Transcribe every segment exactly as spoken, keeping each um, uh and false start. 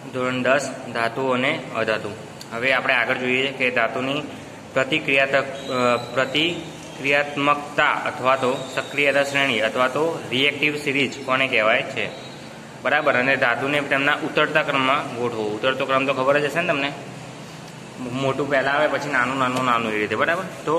ધોરણ દસ ધાતુ અને અધાતુ। હવે આપણે આગળ જોઈએ કે ધાતુની પ્રતિક્રિયા પ્રતિક્રિયાત્મકતા અથવા તો સક્રિયતા શ્રેણી અથવા તો રિએક્ટિવ સિરીઝ કોને કહેવાય છે, બરાબર। અને ધાતુને તેમના ઉતરતા ક્રમમાં ગોઠવો। ઉતરતો ક્રમ તો ખબર જ હશે ને તમને, મોટું પહેલાં આવે પછી નાનું નાનું નાનું એ રીતે, બરાબર। તો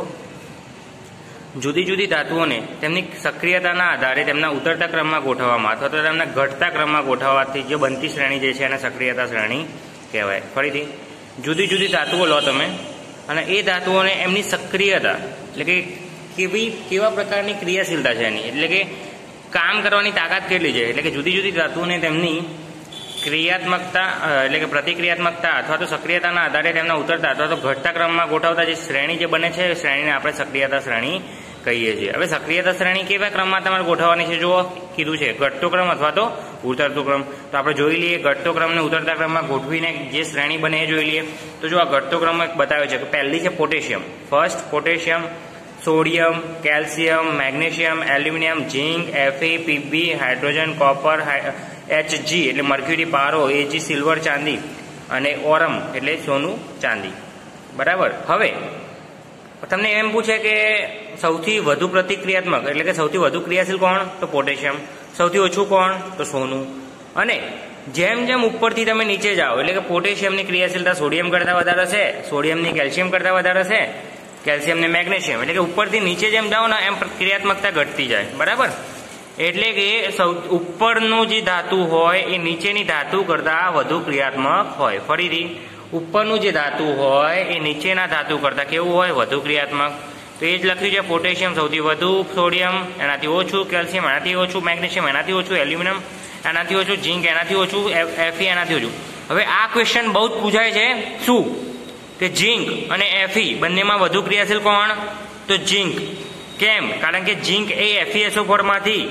જુદી જુદી ધાતુઓને તેમની સક્રિયતાના આધારે તેમના ઉતરતા ક્રમમાં ગોઠવવામાં અથવા તો તેમના ઘટતા ક્રમમાં ગોઠવવાથી જે બનતી શ્રેણી જે છે એને સક્રિયતા શ્રેણી કહેવાય। ફરીથી જુદી જુદી ધાતુઓ લો તમે અને એ ધાતુઓને એમની સક્રિયતા એટલે કે કેવી કેવા પ્રકારની ક્રિયાશીલતા છે એની, એટલે કે કામ કરવાની તાકાત કેટલી છે, એટલે કે જુદી જુદી ધાતુઓને તેમની ક્રિયાત્મકતા એટલે કે પ્રતિક્રિયાત્મકતા અથવા તો સક્રિયતાના આધારે તેમના ઉતરતા અથવા તો ઘટતા ક્રમમાં ગોઠવતા જે શ્રેણી જે બને છે એ શ્રેણીને આપણે સક્રિયતા શ્રેણી કહીએ છીએ। હવે સક્રિયતા શ્રેણી કેવા ક્રમમાં તમારે ગોઠવવાની છે, જો કીધું છે ઘટતો ક્રમ અથવા તો ઉતરતો ક્રમ। તો આપણે જોઈ લઈએ ઘટતો ક્રમને ઉતરતા ક્રમમાં ગોઠવીને જે શ્રેણી બને એ જોઈ લઈએ। તો જો આ ઘટતો ક્રમ બતાવ્યો છે કે પહેલી છે potassium, first potassium, sodium, calcium, magnesium, aluminium, zinc, F E, PB, hydrogen, copper, HG એટલે મર્ક્યુરી પારો, એજી સિલ્વર ચાંદી અને ઓરમ એટલે સોનું ચાંદી, બરાબર। હવે તમને એમ પૂછે કે સૌથી વધુ પ્રતિક્રિયાત્મક એટલે કે સૌથી વધુ ક્રિયાશીલ કોણ, તો પોટેશિયમ, સૌથી ઓછું કોણ, તો સોનું। અને જેમ જેમ ઉપરથી તમે નીચે જાઓ એટલે કે પોટેશિયમની ક્રિયાશીલતા સોડિયમ કરતાં વધારે છે, સોડિયમની કેલ્શિયમ કરતાં વધારે છે, કેલ્શિયમ ને મેગ્નેશિયમ એટલે કે ઉપરથી નીચે જેમ જાઓ ને એમ ક્રિયાત્મકતા ઘટતી જાય, બરાબર। એટલે કે સૌ ઉપરનું જે ધાતુ હોય એ નીચેની ધાતુ કરતાં વધુ ક્રિયાત્મક હોય। ફરીથી ઉપરનું જે ધાતુ હોય એ નીચેના ધાતુ કરતાં કેવું હોય, વધુ ક્રિયાત્મક। તો એ જ લખ્યું છે, પોટેશિયમ સૌથી વધુ, સોડિયમ એનાથી ઓછું, કેલ્શિયમ એનાથી ઓછું, મેગ્નેશિયમ એનાથી ઓછું, એલ્યુમિનિયમ એનાથી ઓછું, ઝીંક એનાથી ઓછું, એફી એનાથી ઓછું। હવે આ ક્વેશ્ચન બહુ જ પૂછાય છે શું કે ઝીંક અને એફી બંનેમાં વધુ ક્રિયાશીલ કોણ, તો ઝીંક। કેમ? કારણ કે ઝીંક એ એફીએસઓ ફોર માંથી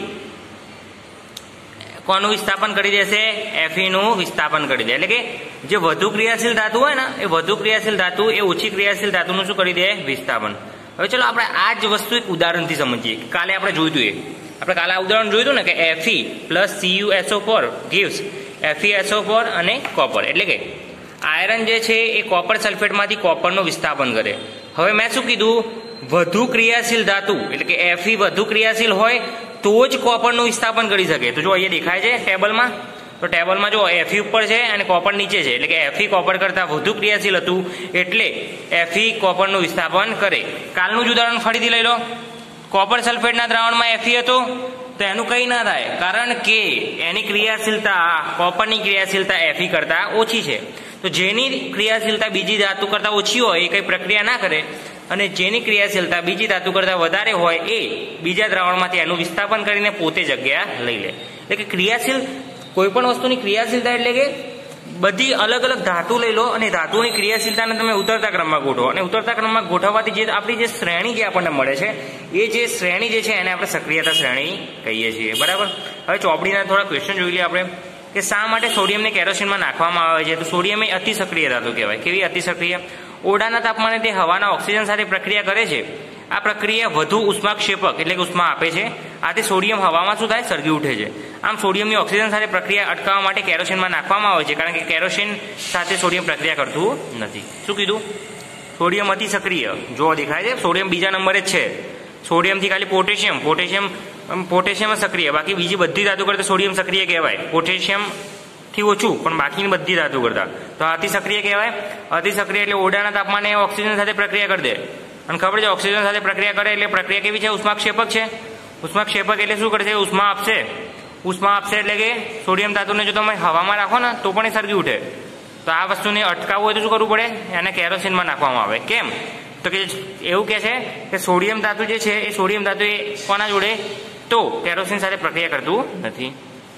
કોનું વિસ્થાપન કરી દેશે, એફી નું વિસ્થાપન કરી દે। એટલે કે જે વધુ ક્રિયાશીલ ધાતુ હોય ને એ વધુ ક્રિયાશીલ ધાતુ એ ઓછી ક્રિયાશીલ ધાતુનું શું કરી દે, વિસ્થાપન। હવે ચલો આપણે આ જ વસ્તુ એક ઉદાહરણથી સમજીએ। કાલે આપણે જોયું હતું, એ આપણે કાલે આ ઉદાહરણ જોયું હતું ને કે F E plus CUSO four gives FESO four અને કોપર, એટલે કે આયરન જે છે એ કોપર સલ્ફેટમાંથી કોપરનું વિસ્થાપન કરે। હવે મેં શું કીધું, વધુ ક્રિયાશીલ ધાતુ એટલે કે એફી વધુ ક્રિયાશીલ હોય તો જ કોપરનું વિસ્થાપન કરી શકે। તો જો અહીંયા દેખાય છે ટેબલમાં, તો ટેબલમાં જો એફી ઉપર છે અને કોપર નીચે છે, એટલે કે એફી કોપર કરતાં વધુ ક્રિયાશીલ હતું એટલે એફી કોપરનું વિસ્થાપન કરે। કાલનું જ ઉદાહરણ ફરીથી લઈ લો, કોપર સલ્ફેટના દ્રાવણમાં એફી હતો તો એનું કંઈ ના થાય, કારણ કે એની ક્રિયાશીલતા કોપરની ક્રિયાશીલતા એફી કરતાં ઓછી છે। તો જેની ક્રિયાશીલતા બીજી ધાતુ કરતાં ઓછી હોય એ કંઈ પ્રક્રિયા ના કરે અને જેની ક્રિયાશીલતા બીજી ધાતુ કરતાં વધારે હોય એ બીજા દ્રાવણમાંથી એનું વિસ્થાપન કરીને પોતે જગ્યા લઈ લે। એટલે કે ક્રિયાશીલ કોઈ પણ વસ્તુની ક્રિયાશીલતા એટલે કે બધી અલગ અલગ ધાતુ લઈ લો અને ધાતુની ક્રિયાશીલતાને તમે ઉતરતા ક્રમમાં ગોઠવો અને ઉતરતા ક્રમમાં ગોઠવવાથી જે આપણી જે શ્રેણી જે આપણને મળે છે એ જે શ્રેણી જે છે એને આપણે સક્રિયતા શ્રેણી કહીએ છીએ, બરાબર। હવે ચોપડીના થોડા ક્વેશ્ચન જોઈ લઈએ આપણે કે શા માટે સોડિયમને કેરોસીનમાં નાખવામાં આવે છે, તો સોડિયમ એ અતિ સક્રિય ધાતુ કહેવાય। કેવી અતિ સક્રિય? ઓરડાના તાપમાને તે હવાના ઓક્સિજન સાથે પ્રક્રિયા કરે છે। આ પ્રક્રિયા વધુ ઉષ્માક્ષેપક એટલે કે ઉષ્મા આપે છે, આથી સોડિયમ હવામાં શું થાય, સળગી ઉઠે છે। આમ સોડિયમની ઓક્સિજન સાથે પ્રક્રિયા અટકાવવા માટે કેરોસીનમાં નાખવામાં આવે છે, કારણ કે કેરોસીન સાથે સોડિયમ પ્રક્રિયા કરતું નથી। શું કીધું? સોડિયમ અતિ સક્રિય, જો દેખાય છે સોડિયમ બીજા નંબરે જ છે, સોડિયમથી ખાલી પોટેશિયમ પોટેશિયમ પોટેશિયમ સક્રિય, બાકી બીજી બધી ધાતુ કરતા સોડિયમ સક્રિય કહેવાય। પોટેશિયમ થી ઓછું પણ બાકીની બધી ધાતુ કરતા તો અતિ સક્રિય કહેવાય। અતિ સક્રિય એટલે ઓરડાના તાપમાને ઓક્સિજન સાથે પ્રક્રિયા કરી દે, અને ખબર છે ઓક્સિજન સાથે પ્રક્રિયા કરે એટલે પ્રક્રિયા કેવી છે, ઉષ્માક્ષેપક છે। ઉષ્માક્ષેપક એટલે શું કરશે, ઉષ્મા આપશે। ઉષ્મા આપશે એટલે કે સોડિયમ ધાતુને જો તમે હવામાં રાખો ને તો પણ એ સળગી ઉઠે। તો આ વસ્તુને અટકાવવું હોય તો શું કરવું પડે, એને કેરોસીનમાં નાખવામાં આવે। કેમ? તો કે એવું કહે છે કે સોડિયમ ધાતુ જે છે એ સોડિયમ ધાતુ એ કોના જોડે, તો કેરોસીન સાથે પ્રક્રિયા કરતું નથી।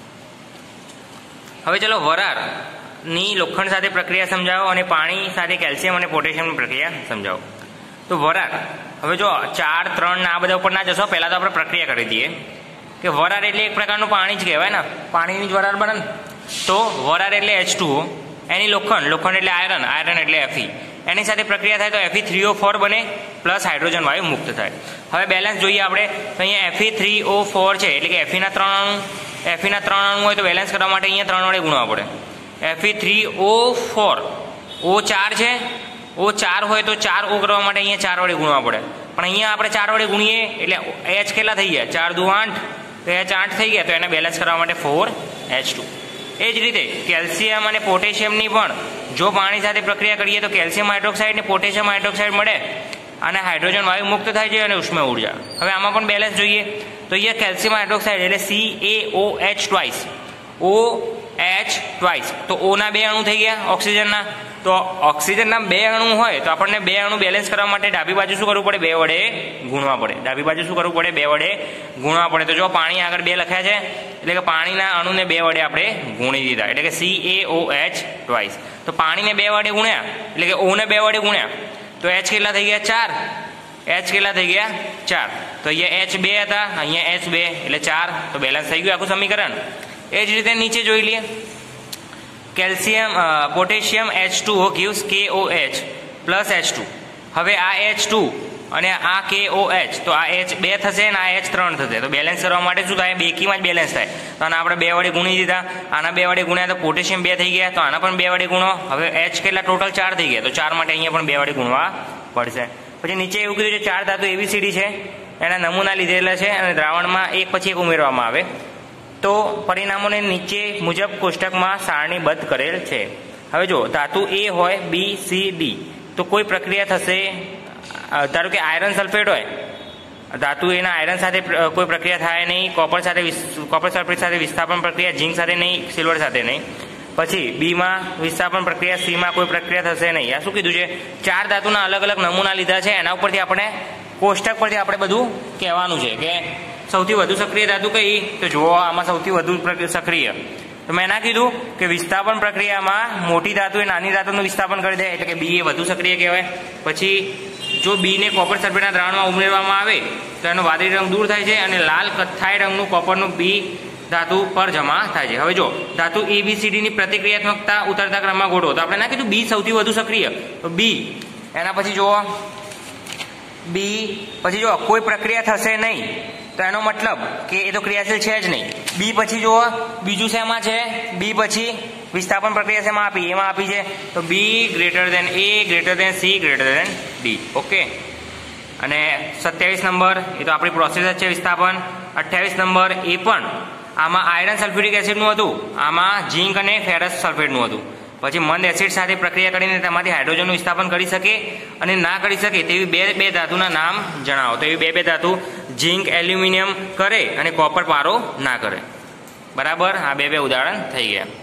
હવે ચલો વરાળની લોખંડ સાથે પ્રક્રિયા સમજાવો અને પાણી સાથે કેલ્શિયમ અને પોટેશિયમની પ્રક્રિયા સમજાવો। તો વરાળ, હવે જો ચાર ત્રણ આ બધા ઉપર ના જશો, પહેલા તો આપણે પ્રક્રિયા કરી દઈએ કે વરાળ એટલે એક પ્રકારનું પાણી જ કહેવાય ને, પાણીની જ વરાળ બને। તો વરાળ એટલે એચ ટુ ઓ, એની લોખંડ લોખંડ એટલે આયરન આયરન એટલે એફી, એની સાથે પ્રક્રિયા થાય તો એફી થ્રી ઓ ફોર બને પ્લસ હાઇડ્રોજન વાયુ મુક્ત થાય। હવે બેલેન્સ જોઈએ આપણે તો અહીંયા એફી થ્રી ઓ ફોર છે એટલે કે એફીના ત્રણ અણુ એફીના ત્રણ અણુ હોય તો બેલેન્સ કરવા માટે અહીંયા ત્રણ વડે ગુણવા પડે। F E three O four O ચાર છે, ઓ ચાર હોય તો ચાર ઓ કરવા માટે અહીંયા ચાર વડે ગુણવા પડે, પણ અહીંયા આપણે ચાર વડે ગુણીએ એટલે એચ કેટલા થઈ ગયા, ચાર દુ આઠ, તો એચ આઠ થઈ ગયા, તો એને બેલેન્સ કરવા માટે ફોર એચ ટુ. એ જ રીતે કેલ્શિયમ અને પોટેશિયમની પણ જો પાણી સાથે પ્રક્રિયા કરીએ તો કેલ્શિયમ હાઇડ્રોક્સાઇડ ને પોટેશિયમ હાઇડ્રોક્સાઇડ મળે અને હાઇડ્રોજન વાયુ મુક્ત થાય છે અને ઉષ્મ ઉર્જા. હવે આમાં પણ બેલેન્સ જોઈએ તો અહીંયા કેલ્શિયમ હાઇડ્રોક્સાઇડ એટલે C A O H twice, O H twice, તો ઓના બે અણુ થઈ ગયા ઓક્સિજનના. તો ઓક્સિજનના બે અણુ હોય તો આપણને બે અણુ બેલેન્સ કરવા માટે ડાબી બાજુ શું કરવું પડે, બે વડે ગુણવા પડે. ડાબી બાજુ શું કરવું પડે, બે વડે ગુણવા પડે. તો જો પાણી આગળ બે લખ્યા છે એટલે કે પાણીના અણુને બે વડે આપણે ગુણી દીધા, એટલે કે C A O H twice. તો પાણીને બે વડે ગુણ્યા એટલે કે ઓને બે વડે ગુણ્યા તો એચ કેટલા થઈ ગયા, ચાર. એચ કેટલા થઈ ગયા, ચાર. તો અહીંયા એચ બે હતા, અહીંયા એચ બે એટલે ચાર, તો બેલેન્સ થઈ ગયું આખું સમીકરણ. એ જ રીતે નીચે જોઈ લઈએ, calcium potassium H two O gives K O H plus H two. હવે આ એચ ટુ અને આ કે ઓ એચ, તો આ એચ બે થશે અને આ એચ ત્રણ થશે, તો બેલેન્સ કરવા માટે શું થાય, બેકીમાં જ બેલેન્સ થાય. તો આના આપણે બે વડે ગુણી દીધા, આના બે વડે ગુણ્યા તો પોટેશિયમ બે થઈ ગયા, તો આના પણ બે વડે ગુણો. હવે એચ કેટલા ટોટલ ચાર થઈ ગયા, તો ચાર માટે અહીંયા પણ બે વડે ગુણવા પડશે. પછી નીચે એવું કીધું છે ચાર ધાતુ એબીસીડી છે, એના નમૂના લીધેલા છે અને દ્રાવણમાં એક પછી એક ઉમેરવામાં આવે તો પરિણામોને નીચે મુજબ કોષ્ટકમાં સારણીબદ્ધ કરેલ છે. હવે જો ધાતુ એ હોય, બી સી ડી, તો કોઈ પ્રક્રિયા થશે, ધારો કે આયરન સલ્ફેટ હોય, ધાતુ એના આયરન સાથે કોઈ પ્રક્રિયા થાય નહીં, કોપર સાથે કોપર સલ્ફેટ સાથે વિસ્થાપન પ્રક્રિયા, ઝીંક સાથે નહીં, સિલ્વર સાથે નહીં. પછી બીમાં વિસ્થાપન પ્રક્રિયા, સીમાં કોઈ પ્રક્રિયા થશે નહીં. આ શું કીધું છે, ચાર ધાતુના અલગ અલગ નમૂના લીધા છે, એના ઉપરથી આપણે કોષ્ટક પરથી આપણે બધું કહેવાનું છે કે સૌથી વધુ સક્રિય ધાતુ કઈ, તો જુઓ આમાં સૌથી વધુ સક્રિય, તો મેં ના કીધું કે વિસ્થાપન પ્રક્રિયામાં મોટી ધાતુ એ નાની ધાતુનું વિસ્થાપન કરી દે એટલે કે બી એ વધુ સક્રિય કહેવાય. પછી જો બીને કોપર સલ્ફેટના દ્રાવણમાં ઉમેરવામાં આવે તો એનો વાદળી રંગ દૂર થાય છે અને લાલ કથ્થાઈ રંગનું કોપરનું બી ધાતુ પર જમા થાય છે. હવે જો ધાતુ એબીસીડીની પ્રતિક્રિયાત્મકતા ઉતરતા ક્રમમાં ગોઠવો, તો આપણે ના કીધું બી સૌથી વધુ સક્રિય, તો બી. એના પછી જુઓ બી, પછી જો કોઈ પ્રક્રિયા થશે નહીં તો એનો મતલબ કે એ તો ક્રિયાશીલ છે જ નહીં. બી પછી જુઓ બીજું શેમાં છે, બી પછી વિસ્થાપન પ્રક્રિયા શેમાં આપી, એમાં આપી છે, તો B greater than A greater than C greater than D. Okay. અને સત્યાવીસ નંબર એ તો આપણી પ્રોસેસ જ છે વિસ્થાપન. અઠ્યાવીસ નંબર એ પણ આમાં આયરન સલ્ફ્યુરિક એસિડનું હતું, આમાં ઝીંક અને ફેરસ સલ્ફેટનું હતું. પછી મંદ એસિડ સાથે પ્રક્રિયા કરીને તેમાંથી હાઇડ્રોજનનું વિસ્થાપન કરી શકે અને ના કરી શકે તેવી બે બે ધાતુના નામ જણાવો. તો એવી બે બે ધાતુ ઝીંક એલ્યુમિનિયમ કરે અને કોપર પારો ના કરે. બરાબર, આ બે બે ઉદાહરણ થઈ ગયા.